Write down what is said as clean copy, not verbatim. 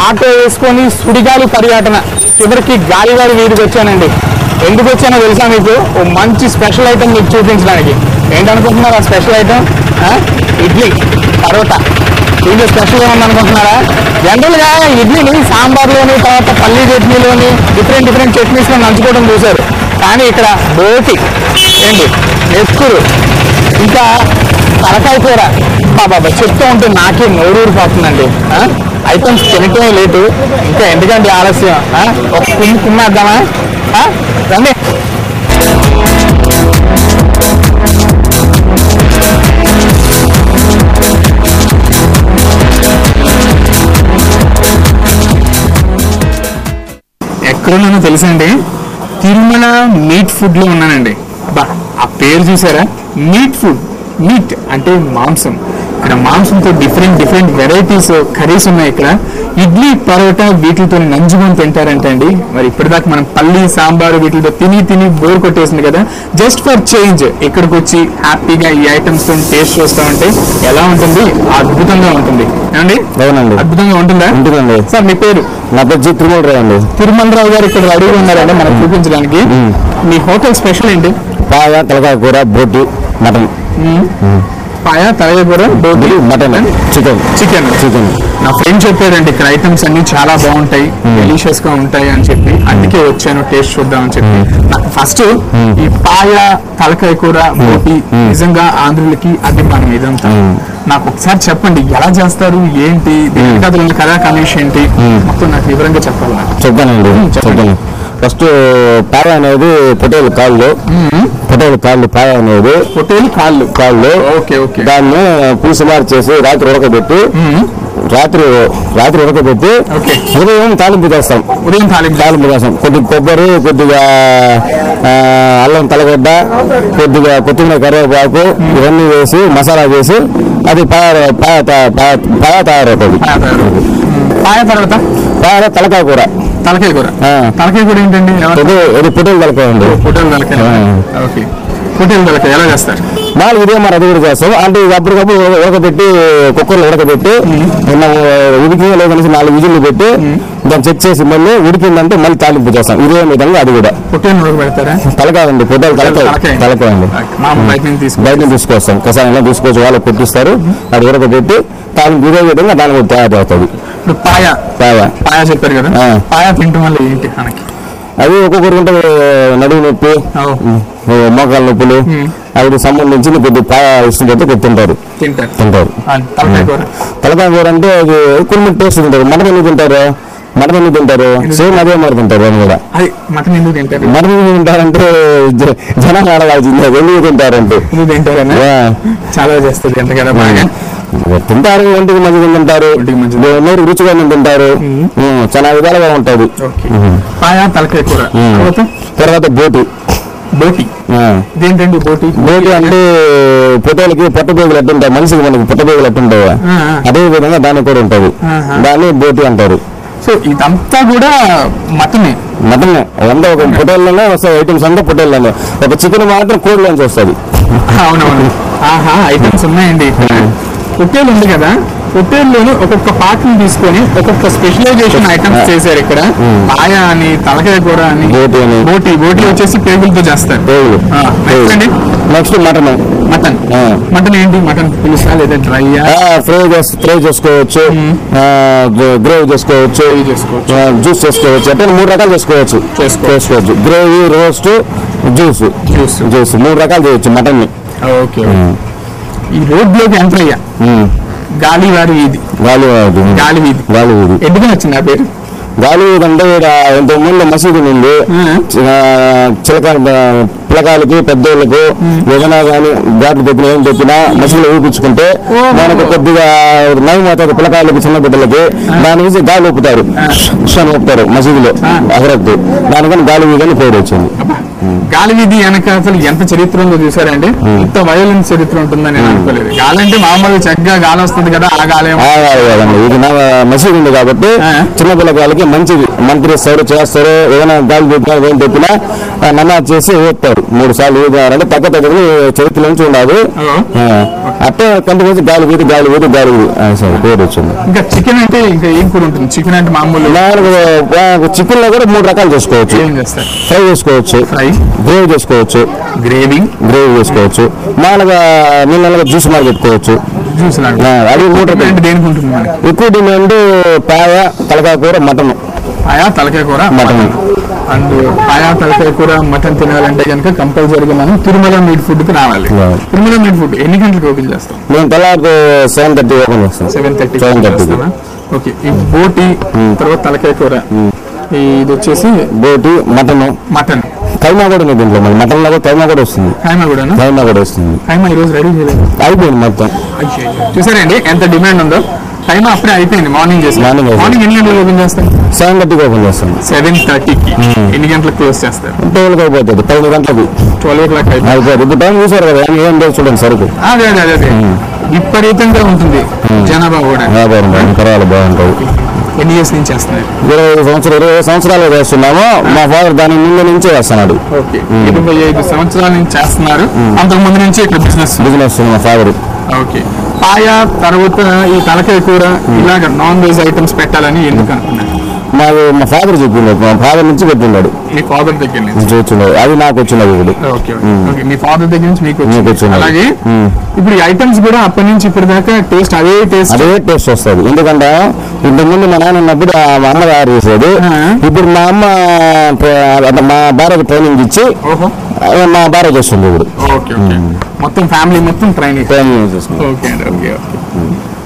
Auto వేసుకొని సుడిగాలి పర్యటన చివరికి గాలివారి వీధికి వచ్చానండి. ఎందుకు వచ్చానో తెలుసా మీకు? ఓ మంచి స్పెషల్ ఐటమ్ మీకు చూపించడానికి. ఏంటనుకుంటున్నారు ఆ స్పెషల్ ఐటమ్? ఇడ్లీ పరోటా. ఇది స్పెషల్ గా ఉందనుకుంటున్నారా? జనరల్గా ఇడ్లీని సాంబార్లోని, తర్వాత పల్లీ చట్నీలోని, డిఫరెంట్ చట్నీస్లో నంచుకోవడం చూశారు. కానీ ఇక్కడ బోటి ఏంటి, నెక్కురు, ఇంకా తలకాయ కూర. బాబా చెప్తూ ఉంటే నాకే నోరూరిపోతుందండి. ఐటమ్స్ తినటమే లేటు, ఇంకా ఎందుకంటే ఆలస్యం. ఒక కుమ్మేద్దామా? రండి. ఎక్కడున్నానో తెలుసండి? తిరుమల మీట్ ఫుడ్ లో ఉన్నానండి. బా ఆ పేరు చూసారా? Meet food. మీట్ అంటే మాంసం. ఇక్కడ మాంసంతో డిఫరెంట్ వెరైటీస్ కర్రీస్ ఉన్నాయి. ఇక్కడ ఇడ్లీ పరోటా వీటితో నంజుకొని తింటారంటే అండి. మరి ఇప్పటిదాకా మనం పల్లి సాంబారు వీటితో తిని బోర్ కొట్టేసింది కదా. జస్ట్ ఫర్ చేంజ్ ఇక్కడికి వచ్చి హ్యాపీగా ఈ ఐటమ్స్ తో టేస్ట్ చూస్తామంటే ఎలా ఉంటుంది? అద్భుతంగా ఉంటుంది. ఏమండి? అవునండి, అద్భుతంగా ఉంటుందా? ఉంటుందండి. సార్ మీ పేరు? నా పేరు తిరుమలరావు అండి. తిరుమలరావు గారు ఇక్కడ అడుగు ఉన్నారండి మనం చూపించడానికి. మీ హోటల్ స్పెషల్ ఏంటి? పాయ, తలకాయ కూర, బోటి, మటన్. పాయ, తలకాయ కూర, బోటి, మటన్, చికెన్. నా ఫ్రెండ్ చెప్పారండి ఇక్కడ ఐటమ్స్ అన్ని చాలా బాగుంటాయి, డెలిషియస్ గా ఉంటాయి అని చెప్పి. అందుకే వచ్చాను టేస్ట్ చూద్దామని చెప్పి. నాకు ఫస్ట్ ఈ పాయ, తలకాయ కూర, బోటి నిజంగా ఆంధ్రులకి అభిమానం ఇదంతా. నాకు ఒకసారి చెప్పండి ఎలా చేస్తారు, ఏంటి దీని కథా కమేష్ ఏంటి, మొత్తం నాకు వివరంగా చెప్పాలి. చెప్పానండి. ఫస్ట్ పాయ అనేది పొటేలు కాళ్ళు, పాయ అనేది పొటేలు కాళ్ళు. దాన్ని పులుసు మార్చేసి రాత్రి ఉడకబెట్టి ఉదయం తాలింపు చేస్తాం. కొద్దిగా కొబ్బరి, కొద్దిగా అల్లం తలగడ్డ, కొద్దిగా కొత్తిమీర, కరివేపాకు ఇవన్నీ వేసి మసాలా వేసి అది పాయ తయారవుతుంది. పాయ తర్వాత తలకాయ కూర. తలకాయ కూర ఏంటండి? పొటేలు తలకాయ అండి. పొటేలు తలకాయ ఎలా చేస్తారు? 4 ఉదయం మరి అది కూడా చేస్తాం. అంటే అప్పటికప్పుడు ఉడకబెట్టి కుక్కర్లో ఉడకబెట్టి ఉడికి లేదనేసి 4 విజిల్లు పెట్టి దాన్ని చెక్ చేసి మళ్ళీ ఉడికిందంటే మళ్ళీ తాలింపు చేస్తాం. ఇదే విధంగా అది కూడా. పొట్టేలు ఉడకబెడతారా? తలకాయ అండి. పొట్టేలు తలకాయ అండి. బయట తీసుకొస్తాం, కషాయంలో తీసుకొచ్చి వాళ్ళు కొట్టిస్తారు. అది ఉడకబెట్టి తాలింపు ఇదే విధంగా దాని తయారు చేస్తుంది. పాయ చెప్పారు కదా, పాయ తింటాం వల్ల ఏంటి మనకి? అది ఒక్కొక్కరు ఉంటుంది. నడుము నొప్పి, మోకాల నొప్పులు, అవి సంబంధించి కొద్ది పాయ ఇష్టం తింటారు. తలకాయ కూర అంటే అది కొన్ని టేస్ట్ తింటారు. మటన్ ఎందుకు తింటారు? సేమ్ అదే మరి తింటారు. అని కూడా మటన్ ఎందుకు తింటారంటే జనాలు ఆడవాల్సింది. ఎందుకు తింటారంటే చాలా చేస్తుంది అంతే కదా. తింటారు, ఒంటికి మంచిగా తింటారు, నోరు రుచిగా తింటారు, చాలా విధాలుగా ఉంటుంది. తలకాయ కూర తర్వాత బోటి ఇదేంటండి? బోటి అంటే పొట్టేలకి పొట్టబేగులు ఎట్టుంటాయి, మనిషికి మనకి పొట్టబేగులు ఎట్టుంటాయి అదే విధంగా దానికి కూడా ఉంటుంది. దాన్ని బోటి అంటారు. సో ఇదంతా కూడా మటనే అంతా ఒక పొట్టేల్లోనే వస్తాయి ఐటమ్స్. అంతా పొట్టేల్లోనే. ఒక చికెన్ మాత్రం కోడిలోంచి వస్తుంది. అవునవును. ఐటమ్స్ ఉన్నాయండి. పొట్టేలు ఉంది కదా, పొట్టేల్లోని ఒక్కొక్క పార్ట్ ని తీసుకొని ఒక్కొక్క స్పెషలైజేషన్ ఐటమ్స్ చేశారు ఇక్కడ. పాయ అని, తలకాయ కూర అని, బోటి వచ్చేసి పేగులతో చేస్తారు. నెక్స్ట్ మటన్ ఏంటి? మటన్ పులుసా లేదా డ్రై? ఫ్రై చేసుకోవచ్చు, గ్రేవీ చేసుకోవచ్చు, జ్యూస్ చేసుకోవచ్చు. అంటే 3 రకాలు చేసుకోవచ్చు. గ్రేవీ, రోస్ట్, జ్యూస్ 3 రకాలు చేయొచ్చు మటన్ ని. ఓకే. ఈ రోడ్లోకి ఎంటర్ అయ్యా, గాలివారి వీధి. ఎందుకు వచ్చింది ఆ పేరు గాలివీధి? అంటే ఇంతకుముందు మసీదు నుండి పిల్లకాయలకి, పెద్దోళ్ళకు ఏదైనా కానీ ఘాట్లు చెప్పిన ఏం చెప్పినా మసీదులో ఊపించుకుంటే మనకు కొద్దిగా నయం అవుతుంది. పిల్లకాయలకి, చిన్న బిడ్డలకి దాని నుంచి గాలి ఊపుతారు మసీదులో అగరత్తు. దానికని గాలివీధి అని పేరు వచ్చింది. గాలి వీధి వెనక అసలు ఎంత చరిత్ర ఉందో చూసారండి. ఇంత వైలెన్స్ చరిత్ర ఉంటుందని నేను అనుకోలేదు. గాలి అంటే మామూలుగా చక్కగా గాలి వస్తుంది కదా, ఆ గాలి ఇది మసీదు ఉంది కాబట్టి చిన్నపిల్లకాయలకి మంచిది. మంత్రి ఇస్తారు, చేస్తారు. ఏదైనా గాలి ఏం చెప్పినా నమాజ్ చేసి ఊపుతారు. 3 సార్లు ఊదారంటే తగ్గ తగ్గదు చరిత్ర నుంచి ఉండదు. అట్టే కంటిన్యూస్ గాలి వీధి గాలి వీధి గాలి వీధి సరే పేరు వచ్చింది. ఇంకా చికెన్ అంటే ఇంకా ఏం కూడా ఉంటుంది? చికెన్ అంటే మామూలు చికెన్ లో కూడా 3 రకాలు చేసుకోవచ్చు. ఏం చేస్తారు? ఫ్రై చేసుకోవచ్చు, గ్రేవీ చేసుకోవచ్చు, గ్రేవీ చేసుకోవచ్చు, మామూలుగా నీళ్ళగా జ్యూస్ మాలు పెట్టుకోవచ్చు. జ్యూస్ అది 3 రకాలు. దేనికి ఉంటుంది? ఎక్కువ డిమాండ్ పాయ, తలకాయ కూర, మటన్. పాయ, తలకాయ కూర, మటన్. అండ్ పాయ, తలకాయ కూర, మటన్ తినాలంటే కనుక కంపల్సరీగా మనం తిరుమల మీట్ ఫుడ్ కి రావాలి. తిరుమల మీట్ ఫుడ్ ఎన్ని గంటలకు ఓపెన్ చేస్తాం? మేము తెల్లారి 7:30 ఓపెన్ చేస్తాం. 7:30. ఓకే. ఈ బోటి తర్వాత తలకాయ కూర, ఇది వచ్చేసి బోటి, మటన్ కైమా కూడా ఉంది దీంట్లో. మటన్ లో కైమా కూడా వస్తుంది. కైమా కూడా వస్తుంది. కైమా ఈ రోజు రెడీ చేయలేదు, అయిపోయింది మొత్తం. చూసారండి ఎంత డిమాండ్ ఉందో. కైమా అప్పుడే అయిపోయింది. మార్నింగ్ మార్నింగ్ ఎన్ని గంటలకు ఓపెన్ చేస్తాం? 7:30 ఓపెన్ చేస్తాం. 7:30కి. ఎన్ని గంటలకు క్లోజ్ చేస్తారు? 12 అయిపోతుంది. 12 గంటలకు 12 o'clock అయిపోతుంది. ఇప్పుడు టైం చూసారు కదా, ఏం లేదు చూడండి సరుకు. అదే విపరీతంగా ఉంటుంది జనాభా కూడా. బాగుంటుంది. ఎన్ని ఇయర్స్ నుంచి చేస్తున్నారు? 20 సంవత్సరాలు చేస్తున్నాము. మా ఫాదర్ దాని ముందు నుంచే చేస్తున్నాడు. 25 సంవత్సరాల నుంచి చేస్తున్నారు. అంతకు ముందు నుంచి ఇక్కడ బిజినెస్ మా ఫాదర్. ఓకే. పాయ తర్వాత ఈ తలకాయ కూర ఇలాగ నాన్ వెజ్ ఐటమ్స్ పెట్టాలని ఎందుకు అనుకున్నారు? మా ఫాదర్ చెప్పిండు. మా ఫాదర్ నుంచి పెట్టిన్నాడు. మీ ఫాదర్ దగ్గర నుంచి వచ్చింది. అది నాకు వచ్చినది ఇప్పుడు. మీ ఫాదర్ దగ్గర నుంచి మీకు వచ్చింది. అలాగే ఇప్పుడు ఈ ఐటమ్స్ కూడా అప్పటి నుంచి ఇప్పుడు దాకా టేస్ట్ అదే టేస్ట్ వస్తుంది. ఎందుకంటే ఇంతకుముందు మా నాన్న ఉన్నప్పుడు మా అమ్మ తయారు చేసేది. ఇప్పుడు మా అమ్మ మా భార్యకు ట్రైనింగ్ ఇచ్చి మా భార్య చేస్తుంది ఇప్పుడు. మొత్తం ఫ్యామిలీ మొత్తం ట్రైనింగ్ చేస్తుంది. ఓకే.